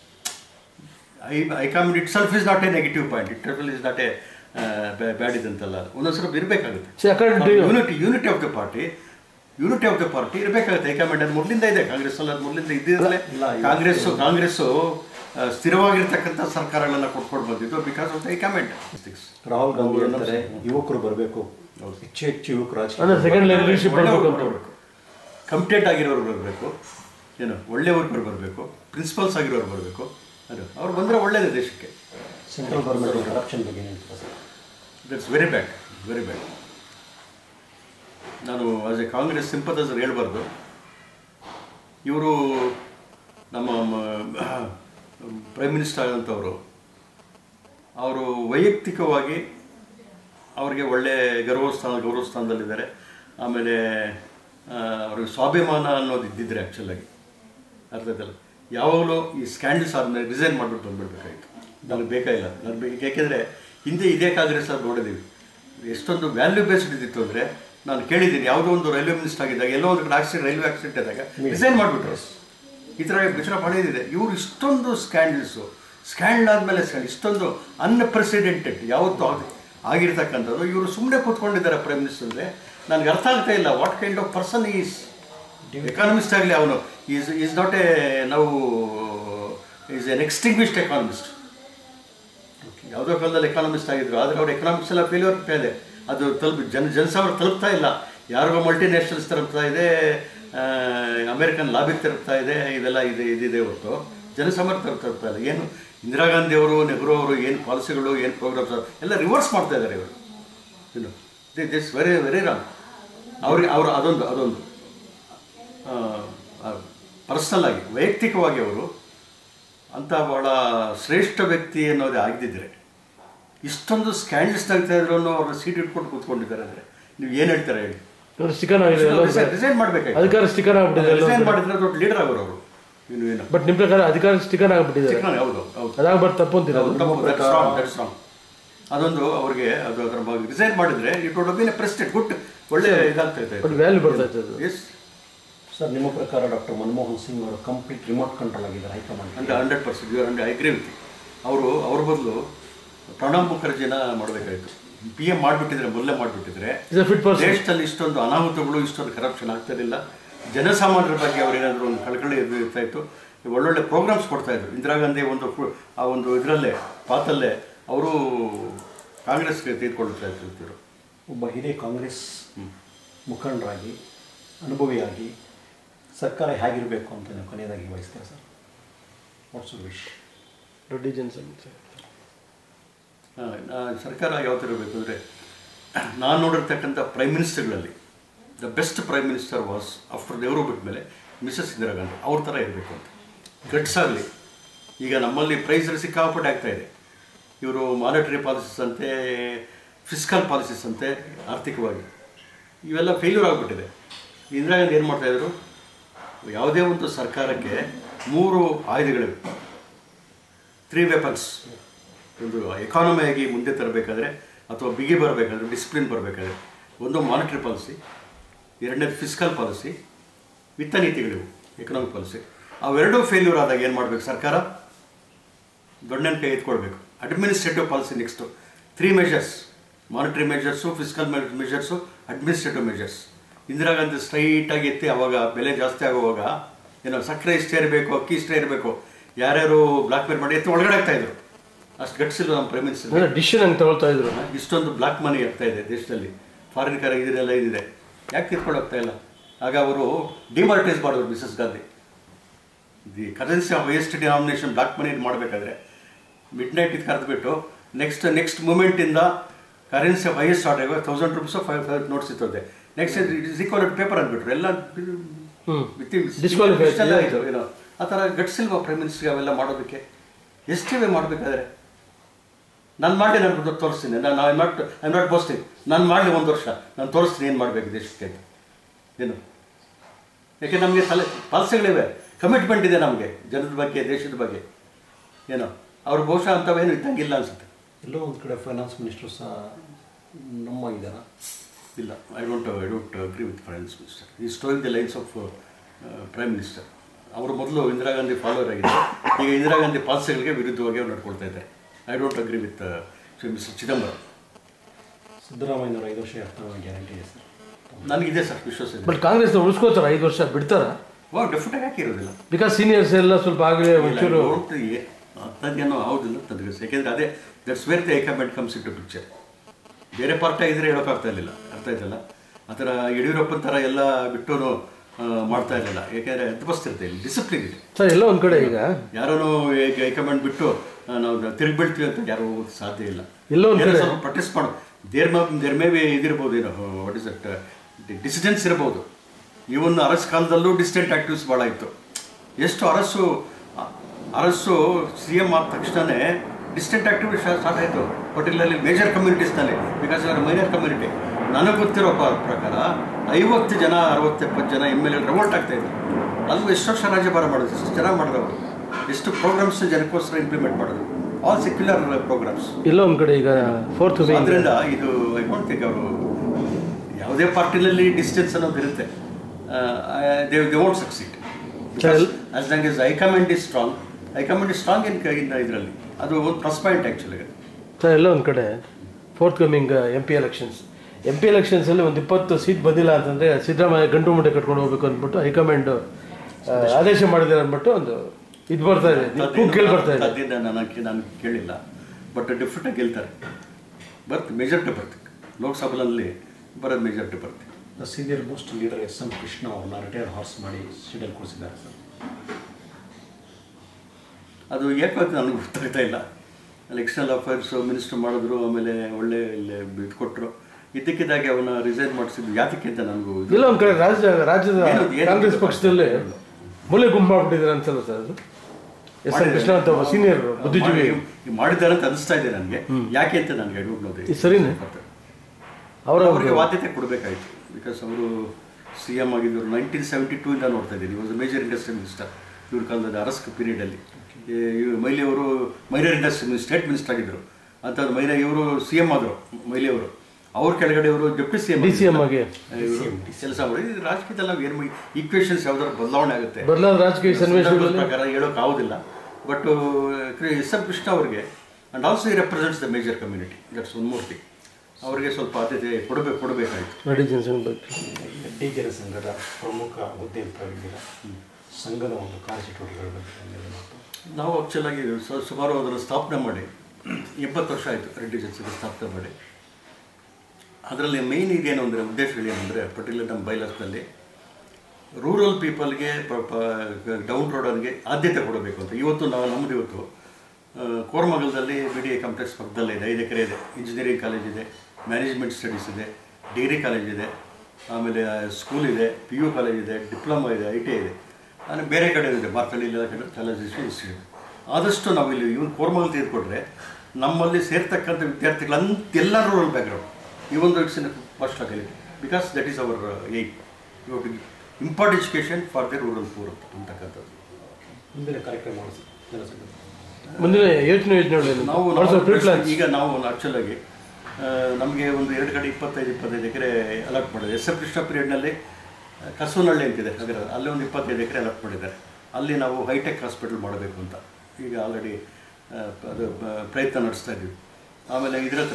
I high command itself is not a negative point, it is not a bad ಇದಂತಲ್ಲ. ಒಂದೊಂದ್ಸಲ ಇರಬೇಕಾಗುತ್ತೆ unity unity of the party unity of the party ಇರಬೇಕಾಗುತ್ತೆ. ಹೈಕಮಾಂಡ್ ಅದು ಮೊದಲಿಂದ ಇದೆ, ಕಾಂಗ್ರೆಸ್ಸಲ್ಲಿ ಅದು ಮೊದಲಿಂದ ಇದ್ದಿರಲೇ. ಕಾಂಗ್ರೆಸ್ಸು ಕಾಂಗ್ರೆಸ್ಸು ಸ್ಥಿರವಾಗಿರ್ತಕ್ಕಂಥ ಸರ್ಕಾರಗಳೆಲ್ಲ ಕೊಟ್ಕೊಂಡು ಬಂದಿದ್ದು because of the high command. Rahul Gandhi ಅಂದರೆ ಯುವಕರು ಬರಬೇಕು, ಹೆಚ್ಚು ಹೆಚ್ಚು ಯುವಕರು ಕಂಪ್ಟೆಂಟ್ ಆಗಿರೋರು ಬರಬೇಕು, ಏನು ಒಳ್ಳೆ ವರ್ಕರ್ ಬರಬೇಕು, ಪ್ರಿನ್ಸಿಪಲ್ಸ್ ಆಗಿರೋರು ಬರಬೇಕು. ಅದು ಅವ್ರು ಬಂದರೆ ಒಳ್ಳೆಯದೇ ದೇಶಕ್ಕೆ. ಸೆಂಟ್ರಲ್ ಗೌರ್ಮೆಂಟ್ ಕರಪ್ಷನ್ ಬಗ್ಗೆ ಏನು ಹೇಳ್ತಾರೆ sir? That's very bad, very bad. ನಾನು ಆಸ್ ಎ ಕಾಂಗ್ರೆಸ್ ಸಿಂಪಥೈಸರ್ ಹೇಳ್ಬಾರ್ದು. ಇವರು ನಮ್ಮ ಪ್ರೈಮ್ ಮಿನಿಸ್ಟರ್ ಆದಂಥವರು ಅವರು ವೈಯಕ್ತಿಕವಾಗಿ ಅವ್ರಿಗೆ ಒಳ್ಳೆ ಗೌರವ ಸ್ಥಾನ ಗೌರವ ಸ್ಥಾನದಲ್ಲಿದ್ದಾರೆ. ಆಮೇಲೆ ಅವ್ರಿಗೆ ಸ್ವಾಭಿಮಾನ ಅನ್ನೋದು ಇದ್ದಿದ್ರೆ ಆ್ಯಕ್ಚುಲಾಗಿ ಅರ್ಥ ಆಯ್ತಲ್ಲ. ಯಾವಾಗಲೂ ಈ ಸ್ಕ್ಯಾಂಡಲ್ಸ್ ಆದಮೇಲೆ ರಿಸೈನ್ ಮಾಡಿಬಿಟ್ಟು ಬಂದುಬಿಡ್ಬೇಕಾಗಿತ್ತು. ನನಗೆ ಬೇಕಾಗಿಲ್ಲ, ನನಗೆ ಬೇಕು. ಏಕೆಂದರೆ ಹಿಂದೆ ಇದೇ ಕಾಂಗ್ರೆಸ್ ಅವ್ರು ನೋಡಿದ್ದೀವಿ ಎಷ್ಟೊಂದು ವ್ಯಾಲ್ಯೂ ಬೇಸ್ಡ್ ಇದ್ದಿತ್ತು. ಅಂದರೆ ನಾನು ಕೇಳಿದ್ದೀನಿ, ಯಾವುದೋ ಒಂದು ರೈಲ್ವೆ ಮಿನಿಸ್ಟರ್ ಆಗಿದ್ದಾಗ ಎಲ್ಲೋ ಒಂದು ಕಡೆ ಆಕ್ಸಿಡೆಂಟ್ ರೈಲ್ವೆ ಆಕ್ಸಿಡೆಂಟ್ ಆದಾಗ ರಿಸೈನ್ ಮಾಡಿಬಿಟ್ರು. ಈ ಥರ ವಿಚಾರ ಮಾಡಿದ್ದಿದೆ. ಇವರು ಇಷ್ಟೊಂದು ಸ್ಕ್ಯಾಂಡಲ್ಸು ಸ್ಕ್ಯಾಂಡಲ್ ಆದಮೇಲೆ ಸ್ಕ್ಯಾಂಡ್ ಇಷ್ಟೊಂದು ಅನ್ಪ್ರೆಸಿಡೆಂಟೆಡ್ ಯಾವತ್ತೂ ಆಗಿ ಆಗಿರ್ತಕ್ಕಂಥದ್ದು. ಇವರು ಸುಮ್ಮನೆ ಕೂತ್ಕೊಂಡಿದ್ದಾರೆ ಪ್ರೈಮ್ ಮಿನಿಸ್ಟರ್. ಅಂದರೆ ನನಗೆ ಅರ್ಥ ಆಗ್ತಾ ಇಲ್ಲ what kind of person is. Economist ಆಗಲಿ ಅವನು ಈಸ್ ಈಸ್ ನಾಟ್ ಎ ನಾವು ಈಸ್ ಎನ್ ಎಕ್ಸ್ಟಿಂಗ್ವಿಶ್ಡ್ ಎಕಾನಮಿಸ್ಟ್. ಯಾವುದೋ ಕಾಲದಲ್ಲಿ ಎಕಾನಮಿಸ್ಟ್ ಆಗಿದ್ರು, ಆದರೆ ಅವ್ರ ಎಕನಾಮಿಕ್ಸ್ ಎಲ್ಲ ಫೇಲ್ಯೂರ್ ಆಗ್ತಾ ಇದೆ. ಅದು ತಲುಪಿ ಜನ ಜನಸಾಗರ ತಲುಪ್ತಾ ಇಲ್ಲ. ಯಾರಿಗೋ ಮಲ್ಟಿನ್ಯಾಷನಲ್ಸ್ ತಲುಪ್ತಾ ಇದೆ, ಅಮೇರಿಕನ್ ಲಾಬಿಗೆ ತಲುಪ್ತಾ ಇದೆ. ಇದೆಲ್ಲ ಇದೆ ಇದಿದೆ ಹೊರತು ಜನಸಾಗರ ತಲುಪ್ತಾ ಇಲ್ಲ. ಏನು ಇಂದಿರಾ ಗಾಂಧಿ ಅವರು, ನೆಹರು ಅವರು ಏನು ಪಾಲಿಸಿಗಳು, ಏನು ಪ್ರೋಗ್ರಾಮ್ಸ್ ಎಲ್ಲ ರಿವರ್ಸ್ ಮಾಡ್ತಾ ಇದ್ದಾರೆ ಇವರು. ಇನ್ನು ದಿಸ್ ವೆರಿ ವೆರಿ ರಾಂಗ್. ಅವ್ರಿಗೆ ಅವರು ಅದೊಂದು ಅದೊಂದು ಪರ್ಸನಲ್ ಆಗಿ ವೈಯಕ್ತಿಕವಾಗಿ ಅವರು ಅಂತ ಭಾಳ ಶ್ರೇಷ್ಠ ವ್ಯಕ್ತಿ ಅನ್ನೋದೇ ಆಗದಿದ್ದರೆ ಇಷ್ಟೊಂದು ಸ್ಕ್ಯಾಂಡಲ್ಸ್ ಆಗ್ತಾ ಇದ್ರು ಅನ್ನೋ ಅವ್ರನ್ನ ಸೀಟ್ ಇಟ್ಕೊಂಡು ಕೂತ್ಕೊಂಡಿದ್ದಾರೆ. ಅಂದರೆ ನೀವು ಏನು ಹೇಳ್ತಾರೆ ಹೇಳಿ? ರಿಸೈನ್ ಮಾಡಬೇಕಾಗಿ ಅಧಿಕಾರ ಸ್ಟಿಕರ್ ಆಗ್ಬಿಟ್ಟಿದೆ. ರಿಸೈನ್ ಮಾಡಿದ್ರೆ ದೊಡ್ಡ ಲೀಡರ್ ಆಗೋರು ಅವರು. ಇನ್ನು ಏನು ಬಟ್ ನಿಮ್ಮ ಪ್ರಕಾರ ಅಧಿಕಾರ ಸ್ಟಿಕರ್ ಆಗ್ಬಿಟ್ಟಿದೆ. ಹೌದು ಹೌದು, ಅದಾಗಬಾರ್ದು, ತಪ್ಪು ಅಂತೀರ? ಅದೊಂದು ಅವ್ರಿಗೆ ಅದು ಅದರ ಬಗ್ಗೆ ರಿಸೈನ್ ಮಾಡಿದರೆ it would been a precedent good, ಒಳ್ಳೆ ಇದಾಗ್ತಾ ಇದೆ, ವ್ಯಾಲ್ಯೂ ಬರ್ತಾ ಇತ್ತು. ಎಸ್ ಸರ್, ನಿಮ್ಮ ಪ್ರಕಾರ ಡಾಕ್ಟರ್ ಮನಮೋಹನ್ ಸಿಂಗ್ ಅವರು ಕಂಪ್ಲೀಟ್ ರಿಮೋಟ್ ಕಂಟ್ರೋಲ್ ಆಗಿದ್ದಾರೆ ಹೈಕಮಾಂಡ್ ಅಂತ? Hundred percent you I agree with. ಅವರು ಅವ್ರ ಬದಲು ಪ್ರಣಬ್ ಮುಖರ್ಜಿನ ಮಾಡಬೇಕಾಯಿತು. ಪಿ ಎಂ ಮಾಡಿಬಿಟ್ಟಿದ್ರೆ, ಮೊದಲೇ ಮಾಡಿಬಿಟ್ಟಿದ್ರೆ ದೇಶದಲ್ಲಿ ಇಷ್ಟೊಂದು ಅನಾಹುತಗಳು, ಇಷ್ಟೊಂದು ಕರಪ್ಷನ್ ಆಗ್ತಿರಲಿಲ್ಲ. ಜನಸಾಮಾನ್ಯರ ಬಗ್ಗೆ ಅವ್ರೇನಾದರೂ ಒಂದು ಕಳಕಳಿ ಇರ್ತಾ ಇತ್ತು. ಒಳ್ಳೊಳ್ಳೆ ಪ್ರೋಗ್ರಾಮ್ಸ್ ಕೊಡ್ತಾಯಿದ್ರು. ಇಂದಿರಾ ಗಾಂಧಿ ಒಂದು ಆ ಒಂದು ಇದರಲ್ಲೇ ಪಾತಲ್ಲೇ ಅವರು ಕಾಂಗ್ರೆಸ್ಗೆ ತೆಗೆದುಕೊಳ್ತಾ ಇರ್ತಿದ್ರು. ಒಬ್ಬ ಹಿರಿಯ ಕಾಂಗ್ರೆಸ್ ಮುಖಂಡರಾಗಿ, ಅನುಭವಿಯಾಗಿ ಸರ್ಕಾರ ಹೇಗಿರಬೇಕು ಅಂತ ನೀವು ಕೊನೆಯದಾಗಿ ಬಯಸ್ತೀರಾ sir? What's you wish? Reddy ಜನ್ಸನ್ ಸರ್ಕಾರ ಯಾವ ಥರ ಇರಬೇಕು ಅಂದರೆ, ನಾನು ನೋಡಿರ್ತಕ್ಕಂಥ ಪ್ರೈಮ್ ಮಿನಿಸ್ಟರ್ಗಳಲ್ಲಿ the best prime minister was after Nehru ಬಿಟ್ಟ ಮೇಲೆ ಮಿಸಸ್ ಇಂದಿರಾ ಗಾಂಧಿ. ಅವ್ರ ಥರ ಇರಬೇಕು ಅಂತ. ಗಟ್ಸ್ ಆಗಲಿ. ಈಗ ನಮ್ಮಲ್ಲಿ ಪ್ರೈಸ್ ಸಿಕ್ಕಾಪಟ್ಟೆ ಆಗ್ತಾಯಿದೆ. ಇವರು ಮಾನಿಟರಿ ಪಾಲಿಸೀಸ್ ಅಂತೆ, ಫಿಸ್ಕಲ್ ಪಾಲಿಸೀಸ್ ಅಂತೆ, ಆರ್ಥಿಕವಾಗಿ ಇವೆಲ್ಲ ಫೇಲ್ಯೂರ್ ಆಗಿಬಿಟ್ಟಿದೆ. ಇಂದಿರಾ ಗಾಂಧಿ ಏನು ಮಾಡ್ತಾಯಿದ್ರು, ಯಾವುದೇ ಒಂದು ಸರ್ಕಾರಕ್ಕೆ ಮೂರು ಆಯುಧಗಳಿವೆ, ತ್ರೀ ವೆಪನ್ಸ್. ಒಂದು ಎಕಾನಮಿಯಾಗಿ ಮುಂದೆ ತರಬೇಕಾದ್ರೆ ಅಥವಾ ಬಿಗಿ ಬರಬೇಕಾದ್ರೆ, ಡಿಸಿಪ್ಲಿನ್ ಬರಬೇಕಾದ್ರೆ, ಒಂದು ಮಾನಿಟರಿ ಪಾಲಿಸಿ, ಎರಡನೇದು ಫಿಸ್ಕಲ್ ಪಾಲಿಸಿ, ವಿತ್ತ ನೀತಿಗಳಿವು ಎಕನಾಮಿಕ್ ಪಾಲಿಸಿ. ಅವೆರಡೂ ಫೇಲ್ಯೂರ್ ಆದಾಗ ಏನು ಮಾಡಬೇಕು ಸರ್ಕಾರ? ದೊಡ್ಡನ ಕೈ ಎತ್ಕೊಳ್ಬೇಕು. Administrative policy next. Three measures, monetary measures, fiscal measures, administrative measures. Indira Gandhi ಸ್ಟ್ರೈಟಾಗಿ ಎತ್ತಿ ಅವಾಗ ಬೆಲೆ ಜಾಸ್ತಿ ಆಗುವಾಗ ಏನೋ ಸಕ್ಕರೆ ಇಷ್ಟೇ ಇರಬೇಕು, ಅಕ್ಕಿ ಇಷ್ಟೇ ಇರಬೇಕು, ಯಾರ್ಯಾರು ಬ್ಲಾಕ್ ಮೇಲ್ ಮಾಡಿ ಎತ್ತಿ ಒಳಗಡೆ ಆಗ್ತಾಯಿದ್ರು. ಅಷ್ಟು ಗಟ್ಸಿಲ್ಲ ನಮ್ಮ ಪ್ರೈಮ್ ಮಿನಿಸ್ಟರ್. ಡಿಸಿಷನ್ ಹಂಗೆ ತಗೊಳ್ತಾ ಇದ್ರು. ಇಷ್ಟೊಂದು ಬ್ಲಾಕ್ ಮನಿ ಆಗ್ತಾ ಇದೆ ದೇಶದಲ್ಲಿ, ಫಾರಿನ್ ಕರ ಇದೆಲ್ಲ ಇದಿದೆ, ಯಾಕೆ ಕಿತ್ಕೊಂಡು ಹೋಗ್ತಾ ಇಲ್ಲ? ಆಗ ಅವರು ಡಿಮಾನಿಟೈಸ್ ಮಾಡಿದ್ರು Mrs Gandhi. The currency of highest denomination black money ಮಾಡಬೇಕಾದ್ರೆ ಮಿಡ್ ನೈಟ್ ಇದು ಕರೆದುಬಿಟ್ಟು ನೆಕ್ಸ್ಟ್ ನೆಕ್ಸ್ಟ್ ಮೂಮೆಂಟಿಂದ ಕರೆನ್ಸಿ ಆಫ್ ಹೈಯೆಸ್ಟ್ ಆರ್ಡರ್ ಇವಾಗ thousand rupees five five notes ಇರ್ತದೆ. Next it is equal paper ಅಂದ್ಬಿಟ್ರು ಎಲ್ಲ ಇಷ್ಟೆಲ್ಲ ಆಯಿತು. ಏನೋ ಆ ಥರ ಗಟ್ಸಿಲ್ವಾ ಪ್ರೈಮ್ ಮಿನಿಸ್ಟರ್ಗೆ ಅವೆಲ್ಲ ಮಾಡೋದಕ್ಕೆ? ಎಷ್ಟಿವೆ ಮಾಡಬೇಕಾದ್ರೆ? ನಾನು ಮಾಡಿ ನಾನು ತೋರಿಸ್ತೀನಿ. ನಾನು I not I not boasting. ನಾನು ಮಾಡಲಿ ಒಂದು ವರ್ಷ, ನಾನು ತೋರಿಸ್ತೀನಿ ಏನು ಮಾಡಬೇಕು ದೇಶಕ್ಕೆ ಅಂತ. ಏನು ಯಾಕೆ ನಮಗೆ ತಲೆ ಪಾಲಿಸಿಗಳಿವೆ, ಕಮಿಟ್ಮೆಂಟ್ ಇದೆ ನಮಗೆ ಜನರ ಬಗ್ಗೆ, ದೇಶದ ಬಗ್ಗೆ. ಏನೋ ಅವ್ರು ಬಹುಶಃ ಅಂಥವೇನು ಇದ್ದಂಗಿಲ್ಲ ಅನಿಸುತ್ತೆ. ಎಲ್ಲೋ ಒಂದು ಕಡೆ ಫೈನಾನ್ಸ್ ಮಿನಿಸ್ಟರ್ ಸಹ ನಮ್ಮ ಇದ್ದಾರ ಇಲ್ಲ. I don't I don't agree with finance minister. Is toeing the lines of prime minister. ಅವರು ಮೊದಲು ಇಂದಿರಾ ಗಾಂಧಿ ಫಾಲೋವರ್ ಆಗಿದ್ದಾರೆ. ಈಗ ಇಂದಿರಾ ಗಾಂಧಿ ಪಾಲಿಸಿಗಳಿಗೆ ವಿರುದ್ಧವಾಗಿ ಅವ್ರು ನಡ್ಕೊಳ್ತಾ ಇದ್ದಾರೆ. I don't agree with Mr Chidambaram. ಸಿದ್ದರಾಮಯ್ಯನವರು ಐದು ವರ್ಷ ಇರ್ತಾರೆ ಗ್ಯಾರಂಟಿ ಇದೆ ಸರ್? ನನಗಿದೆ ಸರ್, ವಿಶ್ವಾಸ ಇದೆ. ಬಟ್ ಕಾಂಗ್ರೆಸ್ ಉಳಿಸ್ಕೋತಾರೆ ಐದು ವರ್ಷ ಬಿಡ್ತಾರ? ಓ ಡೆಫಿನೆಟ್ ಆಗಿ ಇರೋದಿಲ್ಲ. ಬಿಕಾಸ್ ಸೀನಿಯರ್ಸ್ ಎಲ್ಲ ಸ್ವಲ್ಪ ಆಗಲೇ ಒಂಚೂರು ಅಂಥದ್ದೇನೋ ಹೌದಿಲ್ಲ ನನಗೆ. ಯಾಕೆಂದರೆ ಅದೇ that's where the high command comes into picture. ಬೇರೆ ಪಾರ್ಟಿ ಆಗಿದ್ರೆ ಹೇಳೋಕ್ಕಾಗ್ತಾ ಇರಲಿಲ್ಲ, ಅರ್ಥ ಆಯ್ತಲ್ಲ. ಆ ಥರ ಯಡಿಯೂರಪ್ಪನ ಥರ ಎಲ್ಲ ಬಿಟ್ಟು ಮಾಡ್ತಾ ಇರಲಿಲ್ಲ. ಯಾಕೆಂದರೆ ಎದ್ಬಸ್ತಿರುತ್ತೆ, ಇಲ್ಲಿ ಡಿಸಿಪ್ಲಿನ್ ಇದೆ ಸರ್. ಎಲ್ಲೋ ಒಂದು ಕಡೆ ಈಗ ಯಾರೂ ಹೈಕಮಾಂಡ್ ಬಿಟ್ಟು ನಾವು ತಿರುಗಿ ಬೀಳ್ತೀವಿ ಅಂತ ಯಾರು ಹೋಗೋಕ್ಕೆ ಸಾಧ್ಯ ಇಲ್ಲ. ಎಲ್ಲೋ ಒಂದು ಕಡೆ ಸ್ವಲ್ಪ ಪ್ರೊಟೆಸ್ಟ್ ಮಾಡೋದು, there may there may be ಇದಿರ್ಬೋದು, ಏನೋ ವಾಟ್ ಇಸ್ ದಟ್ ಡಿಸಿಡೆನ್ಸ್ ಇರ್ಬೋದು. ಇವನ್ ಅರಸ್ ಕಾಲದಲ್ಲೂ ಡಿಸ್ಟೆಂಟ್ ಆ್ಯಕ್ಟಿವ್ಸ್ ಭಾಳ ಇತ್ತು. ಎಷ್ಟು ಅರಸು ಅರಸು ಸಿ ಎಮ್ ಆದ ತಕ್ಷಣವೇ ಡಿಸ್ಟೆಂಟ್ ಆ್ಯಕ್ಟಿವಿಟಿ ಸ್ಟಾರ್ಟ್ ಆಯಿತು, ಪರ್ಟಿಕ್ಯುಲರ್ಲಿ ಮೇಜರ್ ಕಮ್ಯುನಿಟೀಸ್ನಲ್ಲಿ, ಬಿಕಾಸ್ ಅವರ ಮೈನರ್ ಕಮ್ಯುನಿಟಿ. ನನಗೆ ಗೊತ್ತಿರೋ ಪ್ರಕಾರ ಐವತ್ತು ಜನ ಅರವತ್ತು ಎಪ್ಪತ್ತು ಜನ ಎಮ್ ಎಲ್ ಎ ರಿವೋಲ್ಟ್ ಆಗ್ತಾಯಿದ್ರು. ಅದು ಎಷ್ಟು ವರ್ಷ ರಾಜ್ಯಭಾರ ಮಾಡೋದು, ಎಷ್ಟು ಚೆನ್ನಾಗಿ ಮಾಡಿದವರು, ಎಷ್ಟು ಪ್ರೋಗ್ರಾಮ್ಸ್ ಜನಕ್ಕೋಸ್ಕರ ಇಂಪ್ಲಿಮೆಂಟ್ ಮಾಡೋದು, ಆಲ್ ಸೆಕ್ಯುಲರ್ ಪ್ರೋಗ್ರಾಮ್ಸ್. ಎಲ್ಲೋ ಒಂದು ಕಡೆ ಈಗ ಫೋರ್ತ್ ಅದರಿಂದ ಇದು ಐ ಡೋಂಟ್ ಥಿಂಕ್ ಅವರು ಯಾವುದೇ ಪಾರ್ಟಿನಲ್ಲಿ ಡಿಸ್ಟೆನ್ಸ್ ಅನ್ನೋದು ಇರುತ್ತೆ, they they won't succeed. As long as high command is strong, high command is strong in in ಇದರಲ್ಲಿ ಅದು ಒಂದು ಪ್ಲಸ್ ಪಾಯಿಂಟ್ ಆ್ಯಕ್ಚುಲಿ. ಸರ್ ಎಲ್ಲೋ ಒಂದು ಕಡೆ forthcoming M P elections M P ಎಲೆಕ್ಷನ್ಸಲ್ಲಿ ಒಂದು ಇಪ್ಪತ್ತು ಸೀಟ್ ಬಂದಿಲ್ಲ ಅಂತಂದರೆ ಸಿದ್ದರಾಮಯ್ಯ ಗಂಟು ಮುಟ್ಟೆ ಕಟ್ಕೊಂಡು ಹೋಗ್ಬೇಕು ಅಂದ್ಬಿಟ್ಟು ಹೈಕಮಾಂಡ್ ಆದೇಶ ಮಾಡಿದ್ದಾರೆ ಅಂದ್ಬಿಟ್ಟು ಒಂದು ಇದು ಬರ್ತಾ ಇದೆ, ಕೇಳಿ ಬರ್ತಾ ಇದೆ. ಅದರಿಂದ ನನಗೆ ನಾನು ಕೇಳಿಲ್ಲ, ಬಟ್ ಡಿಫ್ರೆಂಟಾಗಿ ಗೆಲ್ತಾರೆ. ಬರ್ತು ಮೆಜಾರಿಟಿ ಬರ್ತೀವಿ ಲೋಕಸಭೆಯಲ್ಲಿ ಬರೋದು, ಮೆಜಾರಿಟಿ ಬರ್ತೀವಿ. The senior most leader S M Krishna ಅವ್ರನ್ನ ರಿಟೈರ್ ಹಾರ್ಸ್ ಮಾಡಿ ಶೆಡ್ಯೂಲ್ ಕೊಡಿಸಿದ್ದಾರೆ ಸರ್. ಅದು ಯಾಕೆ ನನಗೆ ಗೊತ್ತಾಗ್ತಾ ಇಲ್ಲ. ಅಲ್ಲಿ ಎಕ್ಸ್ಟರ್ನಲ್ ಅಫೇರ್ಸು ಮಿನಿಸ್ಟರ್ ಮಾಡಿದ್ರು, ಆಮೇಲೆ ಒಳ್ಳೆ ಇಲ್ಲಿ ಇದು ಕೊಟ್ಟರು. ಇದ್ದಕ್ಕಿದ್ದಾಗೆ ಅವನ್ನ ರಿಸೈನ್ ಮಾಡಿಸಿದ್ದು ಯಾತಕ್ಕೆ ಅಂತ ನನಗೂ ಇಲ್ಲ. ಒಂದು ಕಡೆ ರಾಜ್ಯ ರಾಜ್ಯದ ಕಾಂಗ್ರೆಸ್ ಪಕ್ಷದಲ್ಲಿ ಮೂಲೆ ಗುಂಪು ಮಾಡ್ಬಿಟ್ಟಿದ್ದಾರೆ ಅನ್ಸಲ್ಲ ಸರ್. ಅದು ಎಸ್ ಎಂ ಕೃಷ್ಣ ಅಂತ ಒಬ್ಬ ಸೀನಿಯರ್ ಬುದ್ಧಿಜೀವಿ ಮಾಡಿದ್ದಾರೆ ಅಂತ ಅನಿಸ್ತಾ ಇದೆ ನನಗೆ. ಯಾಕೆ ಅಂತ ನನಗೆ ಅಡ್ವೋಟ್ ಸರಿನೇ, ಅವರು ಅವರಿಗೆ ಆದ್ಯತೆ ಕೊಡಬೇಕಾಯಿತು. ಬಿಕಾಸ್ ಅವರು ಸಿ ಎಮ್ ಆಗಿದ್ದರು ನೈನ್ಟೀನ್ ಸೆವೆಂಟಿ ಟೂ ಇಂದ ನೋಡ್ತಾ ಇದ್ದೀನಿ. ವಾಸ್ ಮೇಜರ್ ಇಂಡಸ್ಟ್ರಿ ಮಿನಿಸ್ಟರ್ ಇವ್ರ ಕಾಲದಲ್ಲಿ ಅರಸ್ಕ್ ಪೀರಿಯಡಲ್ಲಿ. ಮೈಲಿ ಅವರು ಮೈನರ್ ಇಂಡಸ್ಟ್ರಿ ಸ್ಟೇಟ್ ಮಿನಿಸ್ಟರ್ ಆಗಿದ್ದರು. ಅಂಥದ್ದು ಮೈನ ಇವರು ಸಿ ಎಮ್ ಆದರು, ಮೈಲಿ ಅವರು. ಅವ್ರ ಕೆಳಗಡೆ ಇವರು deputy C M D C M ಆಗಿ ಕೆಲಸ ಮಾಡಿ. ರಾಜಕೀಯದಲ್ಲಿ ನಾವು ಏನು ಈಕ್ವೇಷನ್ಸ್ ಯಾವ್ದಾದ್ರು ಬದಲಾವಣೆ ಆಗುತ್ತೆ, ಬದಲಾದ ರಾಜಕೀಯ ಸನ್ನಿವೇಶಗಳ ಪ್ರಕಾರ ಹೇಳೋಕ್ಕಾಗೋದಿಲ್ಲ. ಬಟ್ ಎಸ್ ಎಂ ಕೃಷ್ಣ ಅವ್ರಿಗೆ ಆ್ಯಂಡ್ ಆಲ್ಸೋ ಈ represents the major community, that's one Murthy. ಅವರಿಗೆ ಸ್ವಲ್ಪ ಆದ್ಯತೆ ಕೊಡಬೇಕು ಕೊಡಬೇಕಾಯಿತು. ರೆಡ್ಡಿ ಜನಸಂಘ ಬಗ್ಗೆ ರೆಡ್ಡಿ ಜನಸಂಘದ ಪ್ರಮುಖ ಹುದ್ದೆ ಅಂತ ಹೇಳಿದ್ದೀರ, ಸಂಘದ ಒಂದು ಕಾರ್ಯಚಟುವಟಿಕೆಗಳ ಬಗ್ಗೆ ನಾವು ಆ್ಯಕ್ಚುಲಾಗಿ ಸುಮಾರು ಅದನ್ನು ಸ್ಥಾಪನೆ ಮಾಡಿ ಇಪ್ಪತ್ತು ವರ್ಷ ಆಯಿತು. ರೆಡ್ಡಿ ಜನಸಂಘ ಸ್ಥಾಪನೆ ಮಾಡಿ ಅದರಲ್ಲಿ ಮೇಯ್ನ್ ಇದೇನು ಅಂದರೆ ಉದ್ದೇಶಗಳೇನೆಂದರೆ, ಪರ್ಟಿಕ್ಯುಲರ್ ನಮ್ಮ ಬೈಲಾಸ್ನಲ್ಲಿ ರೂರಲ್ ಪೀಪಲ್ಗೆ ಡೌನ್ ರೋಡರ್ಗೆ ಆದ್ಯತೆ ಕೊಡಬೇಕು ಅಂತ. ಇವತ್ತು ನಾವು ನಮ್ಮದು ಇವತ್ತು ಕೋರಮಂಗಲದಲ್ಲಿ ಬಿ ಡಿ ಎ ಕಾಂಪ್ಲೆಕ್ಸ್ ಪಕ್ಕದಲ್ಲೇ ಇದೆ, ಐದು ಎಕರೆ ಇದೆ. ಇಂಜಿನಿಯರಿಂಗ್ ಕಾಲೇಜ್ ಇದೆ, ಮ್ಯಾನೇಜ್ಮೆಂಟ್ ಸ್ಟಡೀಸ್ ಇದೆ, ಡಿಗ್ರಿ ಕಾಲೇಜ್ ಇದೆ, ಆಮೇಲೆ ಸ್ಕೂಲ್ ಇದೆ, ಪಿ ಯು ಕಾಲೇಜ್ ಇದೆ, ಡಿಪ್ಲೊಮಾ ಇದೆ, ಐ ಟಿ ಐ ಇದೆ. ಆಮೇಲೆ ಬೇರೆ ಕಡೆ ಇದೆ, ಮಾರ್ಕಳ್ಳಿ ಕಡೆ ಕಾಲೇಜ್ ಇನ್ಸ್ಟಿಟ್ಯೂಟ್. ಆದಷ್ಟು ನಾವು ಇಲ್ಲಿ ಇವನು ಕೋರಮಂಗಲ ತೆಗೆದುಕೊಂಡ್ರೆ ನಮ್ಮಲ್ಲಿ ಸೇರ್ತಕ್ಕಂಥ ವಿದ್ಯಾರ್ಥಿಗಳಂತೆಲ್ಲ ರೂರಲ್ ಬ್ಯಾಕ್ಗ್ರೌಂಡ್. ಈ ಒಂದು it's in first locality, because that is our aim. You to impart education for the rural poor ಅಂತಕ್ಕಂಥದ್ದು ಮುಂದಿನ ಕಾರ್ಯಕ್ರಮ ಮಾಡಿಸಿ ಜನಸಂಘ ಮುಂದಿನ ಯೋಚನೆ ಯೋಜನೆಗಳು ನಾವು ಈಗ ನಾವು ಆ್ಯಕ್ಚುಲಾಗಿ ನಮಗೆ ಒಂದು ಎರಡು ಕಡೆ ಇಪ್ಪತ್ತೈದು ಇಪ್ಪತ್ತೈದು ಎಕರೆ ಅಲಾಟ್ ಮಾಡಿದೆ. ಎಸ್ ಎಂ ಕೃಷ್ಣ ಪೀರಿಯಡ್ನಲ್ಲಿ ಕಸೂನಹಳ್ಳಿ ಅಂತಿದೆ, ಹಾಗೆ ಅಲ್ಲಿ ಒಂದು ಇಪ್ಪತ್ತೈದು ಎಕರೆ ಅಲಾಟ್ ಮಾಡಿದ್ದಾರೆ. ಅಲ್ಲಿ ನಾವು ಹೈಟೆಕ್ ಹಾಸ್ಪಿಟಲ್ ಮಾಡಬೇಕು ಅಂತ ಈಗ ಆಲ್ರೆಡಿ ಅದು ಪ್ರಯತ್ನ ನಡೆಸ್ತಾ ಇದ್ದೀವಿ. ಆಮೇಲೆ ಇದ್ರ ಹತ್ರ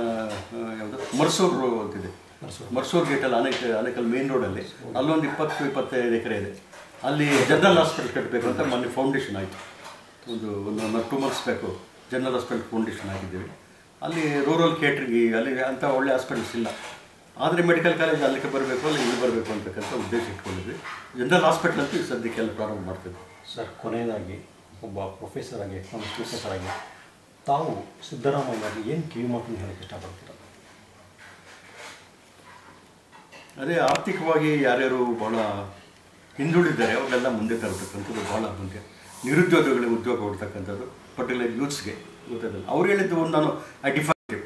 ಯಾವುದು ಮರ್ಸೂರು ಅಂತಿದೆ, ಮರ್ಸೂರು ಗೇಟಲ್ಲಿ ಅನೇಕ ಅನೇಕಲ್ ಮೇನ್ ರೋಡಲ್ಲಿ ಅಲ್ಲೊಂದು ಇಪ್ಪತ್ತು ಇಪ್ಪತ್ತೈದು ಎಕರೆ ಇದೆ. ಅಲ್ಲಿ ಜನರಲ್ ಹಾಸ್ಪಿಟಲ್ ಕಟ್ಟಬೇಕು ಅಂತ ಮೊನ್ನೆ ಫೌಂಡೇಶನ್ ಆಯಿತು. ಒಂದು ಒಂದು ಟೂ ಮಂತ್ಸ್ ಬೇಕು ಜನರಲ್ ಹಾಸ್ಪಿಟಲ್ ಫೌಂಡೇಶನ್ ಆಗಿದ್ದೀವಿ. ಅಲ್ಲಿ ರೂರಲ್ ಕೇಟ್ರಿಗೆ ಅಲ್ಲಿ ಅಂಥ ಒಳ್ಳೆ ಹಾಸ್ಪಿಟಲ್ಸ್ ಇಲ್ಲ. ಆದರೆ ಮೆಡಿಕಲ್ ಕಾಲೇಜ್ ಅಲ್ಲಿಗೆ ಬರಬೇಕು, ಅಲ್ಲಿ ಇಲ್ಲಿ ಬರಬೇಕು ಅಂತಕ್ಕಂಥ ಉದ್ದೇಶ ಇಟ್ಕೊಂಡಿದ್ವಿ. ಜನರಲ್ ಹಾಸ್ಪಿಟಲ್ ಅಂತೂ ಸದ್ಯಕ್ಕೆಲ್ಲ ಪ್ರಾರಂಭ ಮಾಡ್ತಿದ್ವಿ. ಸರ್, ಕೊನೆಯದಾಗಿ ಒಬ್ಬ ಪ್ರೊಫೆಸರ್ ಆಗಿ ಎಕನಾಮಿಕ್ಸ್ ಪ್ರೊಫೆಸರ್ ಆಗಿ ತಾವು ಸಿದ್ದರಾಮಯ್ಯಗೆ ಏನು ಕಿವಿ ಮಾತನ್ನು ಹೇಳಕ್ಕೆ ಇಷ್ಟಪಡ್ತೀರ? ಅದೇ ಆರ್ಥಿಕವಾಗಿ ಯಾರ್ಯಾರು ಭಾಳ ಹಿಂದುಳಿದ್ದಾರೆ ಅವರೆಲ್ಲ ಮುಂದೆ ತರತಕ್ಕಂಥದ್ದು, ಭಾಳ ಮುಂದೆ ನಿರುದ್ಯೋಗಿಗಳಿಗೆ ಉದ್ಯೋಗ ಕೊಡ್ತಕ್ಕಂಥದ್ದು, ಪರ್ಟಿಕ್ಯುಲರ್ ಯೂತ್ಸ್ಗೆ ಗೊತ್ತಾಗಲ್ಲ. ಅವ್ರು ಹೇಳಿದ್ದು ಒಂದು ನಾನು ಐ ಡಿಫೈನ್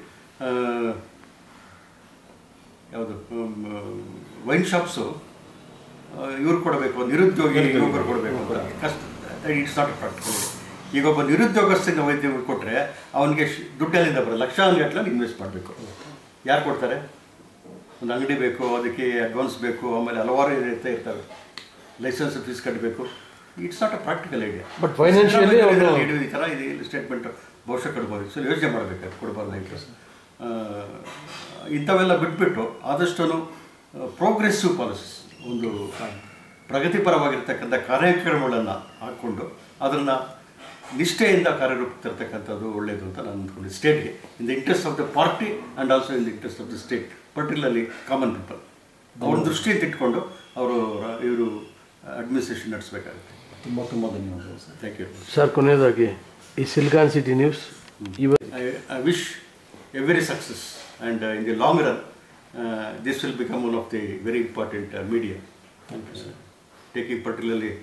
ಯಾವುದು ವೈನ್ ಶಾಪ್ಸು ಇವ್ರು ಕೊಡಬೇಕು, ನಿರುದ್ಯೋಗಿ ಯುವಕರು ಕೊಡಬೇಕು ಅಂತ ಕಷ್ಟ. It's not practical. ಈಗ ಒಬ್ಬ ನಿರುದ್ಯೋಗಸ್ಥಿನ ವೈದ್ಯ ಕೊಟ್ಟರೆ ಅವನಿಗೆ ದುಡ್ಡಲ್ಲಿಂದ ಬರೋ ಲಕ್ಷಾನುಗಟ್ಟಲೆ ಇನ್ವೆಸ್ಟ್ ಮಾಡಬೇಕು. ಯಾರು ಕೊಡ್ತಾರೆ? ಒಂದು ಅಂಗಡಿ ಬೇಕು, ಅದಕ್ಕೆ ಅಡ್ವಾನ್ಸ್ ಬೇಕು, ಆಮೇಲೆ ಹಲವಾರು ಇರ್ತಾ ಇರ್ತವೆ, ಲೈಸೆನ್ಸ್ ಫೀಸ್ ಕಟ್ಟಬೇಕು. It's not a practical idea. But financially ಈ ಥರ ಇದು ಸ್ಟೇಟ್ಮೆಂಟ್ ಬಹುಶಃ ಕೊಡ್ಬೋದು. ಸೊ ಯೋಚನೆ ಮಾಡಬೇಕಾದ್ರೆ ಕೊಡಬಾರ್ದು ಇಂಟ್ರೆಸ್ಟ್. ಇಂಥವೆಲ್ಲ ಬಿಟ್ಬಿಟ್ಟು ಆದಷ್ಟು ಪ್ರೋಗ್ರೆಸಿವ್ ಪಾಲಿಸೀಸ್, ಒಂದು ಪ್ರಗತಿಪರವಾಗಿರ್ತಕ್ಕಂಥ ಕಾರ್ಯಕ್ರಮಗಳನ್ನು ಹಾಕ್ಕೊಂಡು ಅದನ್ನು ನಿಷ್ಠೆಯಿಂದ ಕಾರ್ಯರೂಪ ತರ್ತಕ್ಕಂಥದ್ದು ಒಳ್ಳೆಯದು ಅಂತ ನಾನು ಅಂದ್ಕೊಂಡಿದ್ದೆ. ಸ್ಟೇಟ್ಗೆ in the interest of the party and also in the interest of the state, particularly common people. ಅವ್ರ ದೃಷ್ಟಿಯಿಂದ ಇಟ್ಕೊಂಡು ಅವರು ಇವರು ಅಡ್ಮಿನಿಸ್ಟ್ರೇಷನ್ ನಡೆಸಬೇಕಾಗುತ್ತೆ. ತುಂಬ ತುಂಬ ಧನ್ಯವಾದಗಳು ಸರ್. Thank you sir. ಕೊನೆಯದಾಗಿ ಈ ಸಿಲಿಕಾನ್ ಸಿಟಿ ನ್ಯೂಸ್ ಇವತ್ತು I, I wish every success and uh, in the long run uh, this will become one of the very important uh, media. Thank you sir. Taking particularly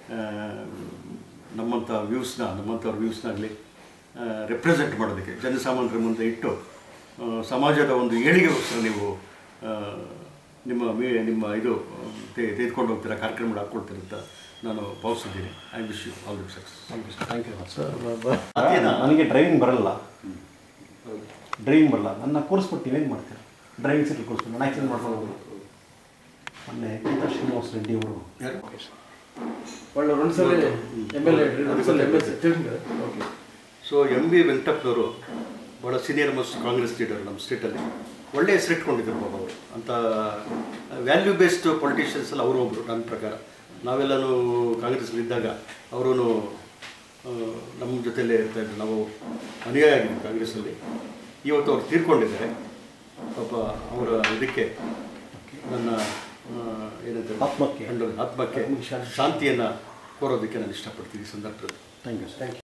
ನಮ್ಮಂಥ ವ್ಯೂಸ್ನ ನಮ್ಮಂಥವ್ರ ವ್ಯೂಸ್ನಾಗಲಿ represent ಮಾಡೋದಕ್ಕೆ ಜನಸಾಮಾನ್ಯರ ಮುಂದೆ ಇಟ್ಟು ಆ, ಸಮಾಜದ ಒಂದು ಏಳಿಗೆಗೋಸ್ಕರ ನೀವು ಆ, ನಿಮ್ಮ ಮೇ ನಿಮ್ಮ ಇದು ತೇ ತೆಗೆದುಕೊಂಡು ಹೋಗ್ತೀರಾ, ಕಾರ್ಯಕ್ರಮ ಹಾಕ್ಕೊಳ್ತೀರ ಅಂತ ನಾನು ಭಾವಿಸಿದ್ದೀನಿ. I wish you all the success. Thank you sir. Thank you sir sir. ನನಗೆ ಡ್ರೈವಿಂಗ್ ಬರಲ್ಲ, ಡ್ರೈವಿಂಗ್ ಬರಲ್ಲ. ನನ್ನ ಕೂರಿಸ್ಬಿಟ್ಟು ನೀವೇನು ಮಾಡ್ತೀರಾ? ಡ್ರೈವಿಂಗ್ ಸೀಟಲ್ಲಿ ಕೂರಿಸ್ಬಿಟ್ಟು ನಾನು ಆ್ಯಕ್ಸಿಡೆಂಟ್ ಮಾಡ್ಕೊಂಡು ಹೋಗೋದು. ಮೊನ್ನೆ ಗೀತಾ ಶ್ರೀನಿವಾಸ ರೆಡ್ಡಿ ಅವರು ಒಳ್ಳೆ ಒಂದ್ಸಲ ಎಮ್ ಎಲ್ ಎ ಒಂದ್ಸಲ M L A okay. So M V ವೆಂಕಟಪ್ಪನವರು ಭಾಳ ಸೀನಿಯರ್ ಮೋಸ್ಟ್ ಕಾಂಗ್ರೆಸ್ ಲೀಡರ್ ನಮ್ಮ ಸ್ಟೇಟಲ್ಲಿ. ಒಳ್ಳೆ ಹೆಸರು ಇಟ್ಕೊಂಡಿದ್ರು ಬಾಬು ಅವರು. ಅಂಥ ವ್ಯಾಲ್ಯೂ ಬೇಸ್ಡ್ ಪೊಲಿಟಿಷಿಯನ್ಸ್ ಎಲ್ಲ ಅವರು ಒಬ್ಬರು ನನ್ನ ಪ್ರಕಾರ. ನಾವೆಲ್ಲನೂ ಕಾಂಗ್ರೆಸ್ಲಿದ್ದಾಗ ಅವರೂ ನಮ್ಮ ಜೊತೆಯಲ್ಲೇ ಇರ್ತಾಯಿದ್ರು. ನಾವು ಅನುಯಾಯಿ ಆಗಿದ್ವಿ ಕಾಂಗ್ರೆಸ್ಸಲ್ಲಿ. ಇವತ್ತು ಅವ್ರು ತೀರ್ಕೊಂಡಿದ್ದಾರೆ ಪಾಪ. ಅವರ ಇದಕ್ಕೆ ನನ್ನ ಏನಂತ ಆತ್ಮಕ್ಕೆ ಆತ್ಮಕ್ಕೆ ಶಾಂತಿಯನ್ನು ಕೋರೋದಕ್ಕೆ ನಾನು ಇಷ್ಟಪಡ್ತೀನಿ ಈ ಸಂದರ್ಭದಲ್ಲಿ. Thank you sir. Thank you.